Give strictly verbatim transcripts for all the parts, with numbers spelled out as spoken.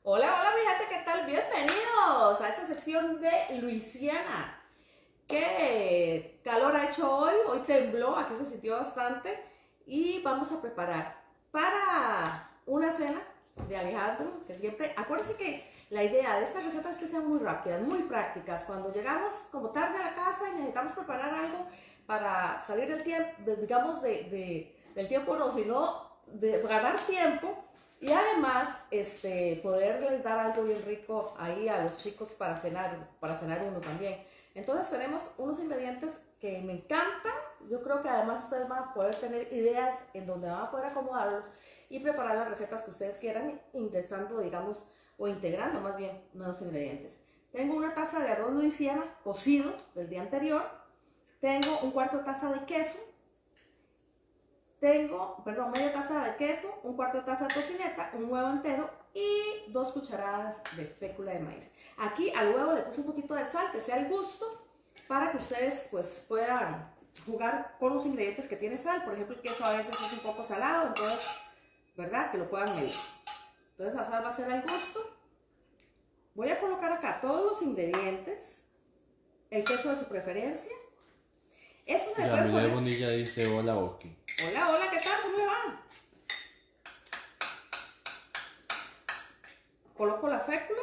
Hola, hola mi gente, ¿qué tal? Bienvenidos a esta sección de Luisiana. Qué calor ha hecho hoy, hoy tembló, aquí se sintió bastante y vamos a preparar para una cena de Alejandro, que siempre, acuérdense que la idea de estas recetas es que sean muy rápidas, muy prácticas. Cuando llegamos como tarde a la casa y necesitamos preparar algo para salir del tiempo, de, digamos de, de, del tiempo no, sino de ganar tiempo. Y además, este, poderles dar algo bien rico ahí a los chicos para cenar, para cenar uno también. Entonces tenemos unos ingredientes que me encantan. Yo creo que además ustedes van a poder tener ideas en donde van a poder acomodarlos y preparar las recetas que ustedes quieran, ingresando, digamos, o integrando más bien nuevos ingredientes. Tengo una taza de arroz Luisiana cocido del día anterior. Tengo un cuarto de taza de queso. Tengo, perdón, media taza de queso, un cuarto de taza de tocineta, un huevo entero y dos cucharadas de fécula de maíz. Aquí al huevo le puse un poquito de sal, que sea al gusto, para que ustedes pues puedan jugar con los ingredientes que tiene sal. Por ejemplo, el queso a veces es un poco salado, entonces, ¿verdad? Que lo puedan medir. Entonces la sal va a ser al gusto. Voy a colocar acá todos los ingredientes, el queso de su preferencia. Eso se puede Yamile poner... Bonilla dice hola Oki. Hola, hola, ¿qué tal? ¿Cómo le va? Coloco la fécula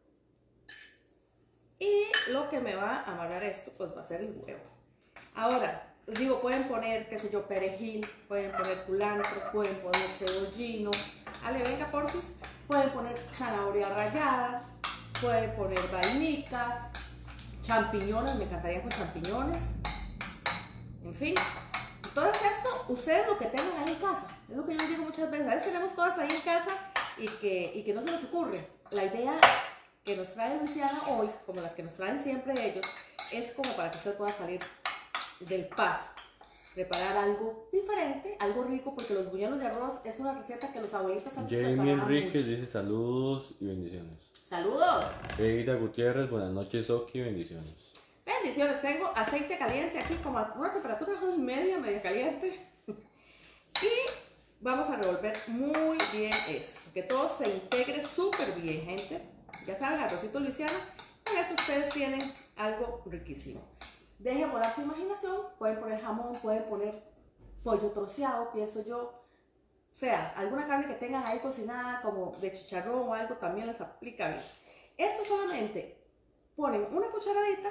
y lo que me va a amarrar esto pues va a ser el huevo. Ahora, les digo, pueden poner, qué sé yo, perejil, pueden poner culantro, pueden poner cebollino, ale, venga porfis, pueden poner zanahoria rallada, pueden poner vainicas, champiñones, me encantaría con champiñones, en fin. Todo esto, ustedes lo que tengan ahí en casa, es lo que yo les digo muchas veces, a veces tenemos cosas ahí en casa y que, y que no se nos ocurre. La idea que nos trae Luisiana hoy, como las que nos traen siempre ellos, es como para que usted pueda salir del paso, preparar algo diferente, algo rico, porque los buñuelos de arroz es una receta que los abuelitos antes Jamie preparaban Enríquez mucho. dice saludos y bendiciones. ¡Saludos! Eida Gutiérrez, buenas noches Oki, bendiciones. Bendiciones, tengo aceite caliente aquí como a una temperatura y media, media caliente. Y vamos a revolver muy bien esto, que todo se integre súper bien, gente. Ya saben, arrocito luisiano, con eso ustedes tienen algo riquísimo. Dejen volar su imaginación, pueden poner jamón, pueden poner pollo troceado, pienso yo. O sea, alguna carne que tengan ahí cocinada, como de chicharrón o algo, también les aplica bien. Esto solamente ponen una cucharadita.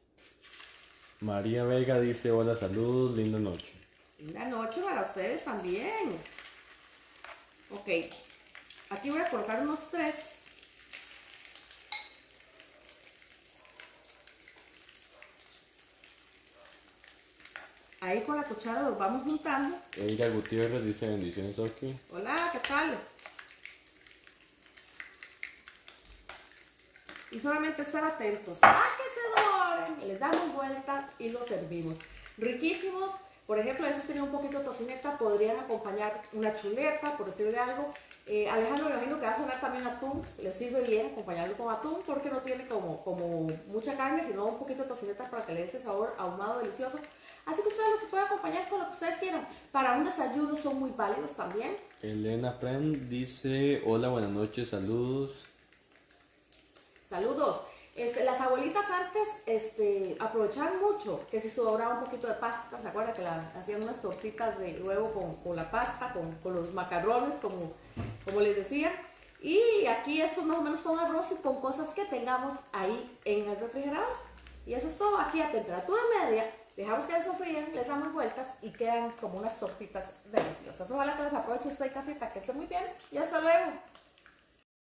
María Vega dice hola, saludos, linda noche. Linda noche para ustedes también. Ok, aquí voy a colocar unos tres. Ahí con la cuchara los vamos juntando. Eida Gutiérrez dice bendiciones Oki. Hola, ¿qué tal? Y solamente estar atentos a que se doren. Les damos vuelta y los servimos. Riquísimos. Por ejemplo, eso sería un poquito de tocineta. Podrían acompañar una chuleta, por decirle algo. Eh, Alejandro, me imagino que va a sonar también atún. Le sirve bien acompañarlo con atún porque no tiene como, como mucha carne, sino un poquito de tocineta para que le dé ese sabor ahumado delicioso. Así que ustedes los pueden acompañar con lo que ustedes quieran. Para un desayuno son muy válidos también. Elena Pren dice hola, buenas noches, saludos. Saludos. Este, las abuelitas antes este, aprovechaban mucho que si sobraba un poquito de pasta, ¿se acuerdan que la, hacían unas tortitas de huevo con, con la pasta, con, con los macarrones, como, como les decía? Y aquí eso más o menos con arroz y con cosas que tengamos ahí en el refrigerador. Y eso es todo aquí a temperatura media. Dejamos que eso fríen, les damos vueltas y quedan como unas tortitas deliciosas. Ojalá que les aproveche esta casita, que esté muy bien y hasta luego.